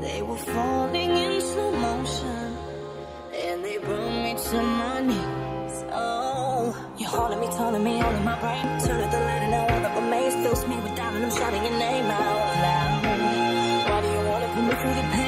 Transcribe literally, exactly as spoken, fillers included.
They were falling in slow motion, and they brought me to my knees. Oh, you're haunting me, telling me all in my brain. Turn at the light and now all that remains fills me with doubt, and I'm shouting your name out loud. Why do you wanna put me through the pain?